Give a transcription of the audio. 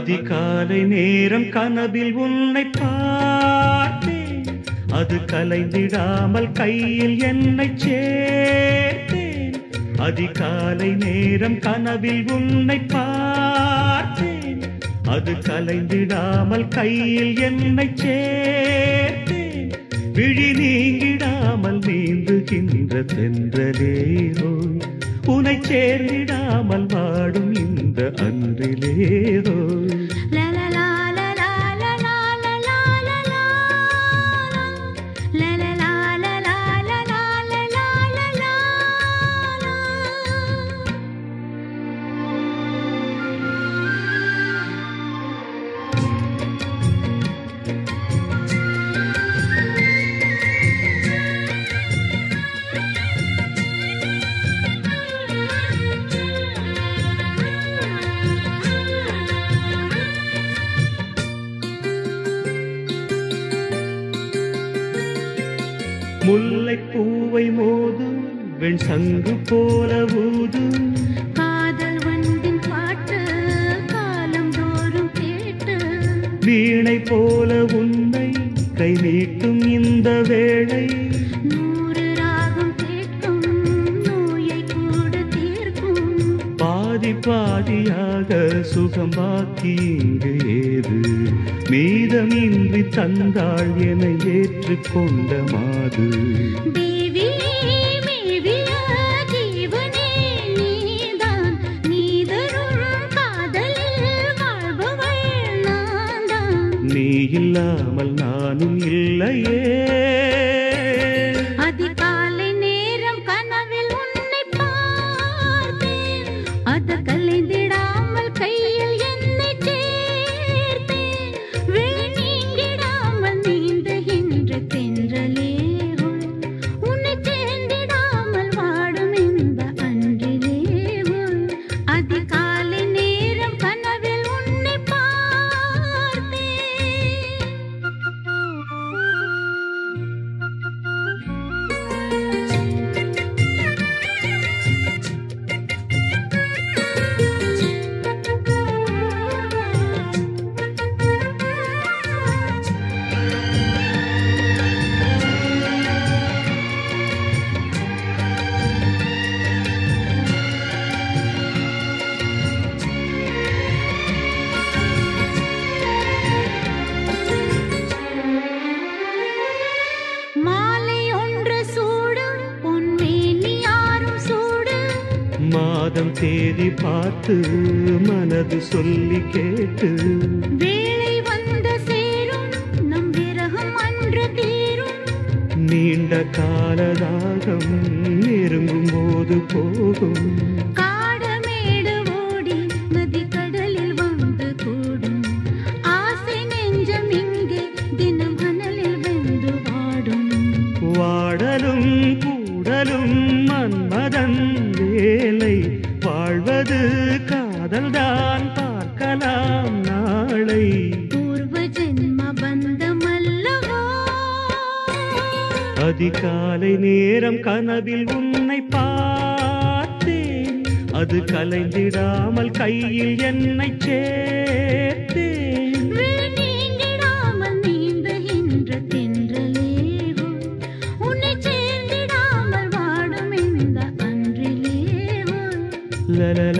அதிகாலை நேரம் கனவில் உன்னை பார்த்தேன், அது கலைந்திடாமல் கையில் என்னை சேர்த்தேன். அதிகாலை நேரம் கனவில் உன்னை பார்த்தேன், அது கலைந்திடாமல் கையில் என்னை சேர்த்தேன். விழி நீங்கிடாமல் நீந்துகின்ற தென்றலேரோ, உனை சேர்ந்திடாமல் வாடும் இந்த அன்றிலேரோ. முல்லைப் பூவை மோதும் வெண் சங்கு போல ஊதும் காதல் வண்டின் பாட்டு காலம் தோறும் கேட்டு, வீணை போல உன்னை கை நீட்டும் இந்த வேளை. 100 ராகம் கேட்கும் நோயை கூட தீர்க்கும். பாதி பாதியாக சுகம் பாக்கி இங்கு ஏது, மீதமின்றி தந்தாள் என ஏற்றுக்கொண்ட மாது. தேவி மேவிய ஜீவனே நீதான், நீதரும் காதலில் வாழ்பவள் நான்தான். நீ இல்லாமல் நானும் இல்லையே. அதிகாலை நேரம் கனவில் உன்னை பார்த்தேன், அது கலைந்திடாமல் கையில் என்னை சேர்த்தேன். விழி நீங்கிடாமல் நீந்துகின்ற தென்றலேரோ, உன்னை சேர்ந்திடாமல் வாடும் இந்த அன்றிலேரோ. அதிகாலை நேரம் கனவில் உன்னை பார்த்தேன். மாலை ஒன்று சூடு பொன்மேனி யாரும் சூடு, மாதம் தேதி பார்த்து மனது சொல்லி கேட்டு, வேளை வந்து சேரும் நம் விரகம் அன்று தீரும். நீண்ட காலதாகம் நெருங்கும் போது போகும். காடமேடு ஓடி நதி கடலில் வந்து கூடும், ஆசை நெஞ்சம் இங்கே தினம் அனலில் வெந்து வாடும். வாடலும் கூடலும் மன்மதன் வேலை, வாழ்வது காதல்தான் பார்க்கலாம் நாளை. பூர்வ ஜென்ம பந்தமல்லவோ, அதிகாலை நேரம் கனவில் உன்னை பார்த்தேன், அது கலைந்திடாமல் கையில் என்னை சேர்த்தேன். விழி நீங்கிடாமல் நீந்துகின்ற தென்றலேரோ, உன்னை சேர்ந்திடாமல் வாடும் இந்த அன்றிலேரோ. லலல